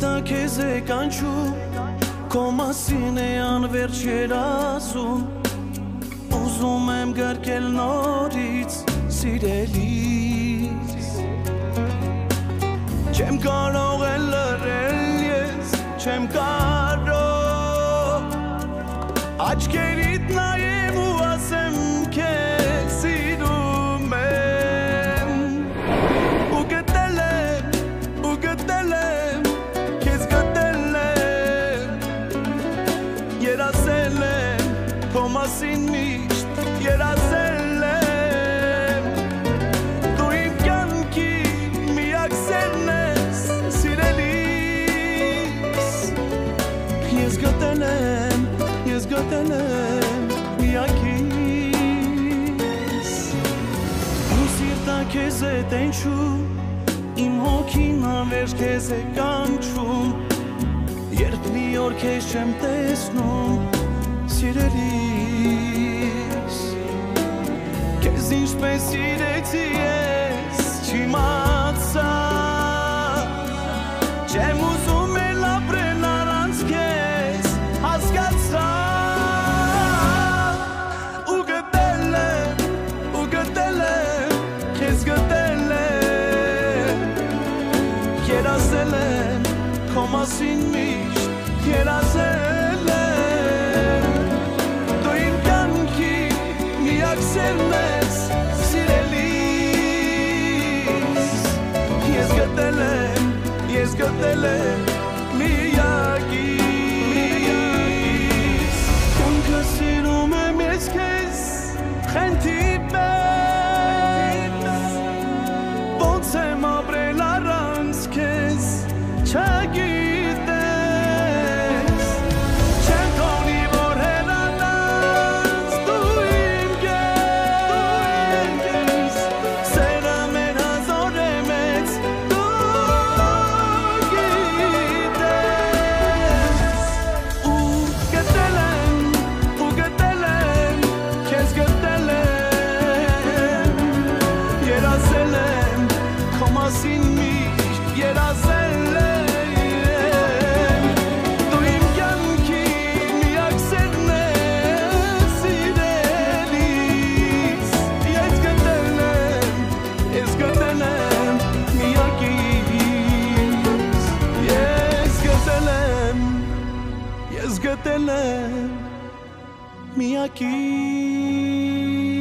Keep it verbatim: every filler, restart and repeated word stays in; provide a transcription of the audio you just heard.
Սիրտա քեզ է կանչում Քո մասին է անվերջ երազում Ուզում եմ գրկել նորից սիրելիս Չեմ կարող էլ լռել ես Չեմ կարող Աչքերիդ նայեմ ու ասեմ քեզ սիրում եմ Ու գտել եմ, ու գտել եմ Քեզ գտել եմ Երազել եմ Քո մասին միշտ երազել եմ Դու իմ կյանքի միակ սերն ես սիրելիս Ես գտել եմ, ես գտել եմ միակիս Իմ սիրտա քեզ է տենչում Իմ հոգին անվերջ քեզ է կանչում Երբ մի օր քեզ չեմ տեսնում Սիրելիս Քեզ ինչպես սիրեցի ես չիմացա Չեմ ուզում էլ ապրել առանց քեզ հասկացա Ու գտել եմ, ու գտել եմ Քեզ գտել եմ Երազել եմ Քո մասին միշտ երազել եմ Դու իմ կյանքի միակ սերն ես սիրելիս Ես գտել եմ, ես գտել եմ միակիս Կյանքը սիրում եմ ես քեզ խենթի պես Ոնց եմ ապրել առանց քեզ չգիտես Չեմ թողնի որ հեռանաս դու իմ կես Սերը մեր հազար է մեծ դու գիտես Ու գտել եմ, ու գտել եմ Քեզ գտել եմ Երազել եմ Քո մասին միշտ երազել եմ Դու իմ կյանքի միակ սերն ես սիրելիս Ես գտել եմ, ես գտել եմ միակիս Ես գտել եմ, ես գտել եմ միակիս